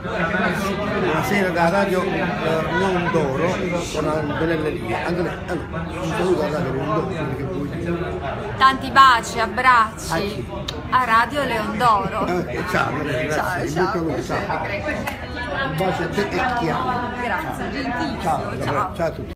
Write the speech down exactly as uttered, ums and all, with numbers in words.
Buonasera da Radio eh, Leon d'Oro con Antonella Lia. Antonella, allora, un saluto a Radio Leon d'Oro, quello che vuoi dire. Tanti baci, abbracci a Radio Leon d'Oro. Okay, ciao, grazie, Ciao, ciao, ciao. Un bacio a te e chiamo. Grazie, gentissimo. Ciao, ciao, Ciao. ciao a tutti.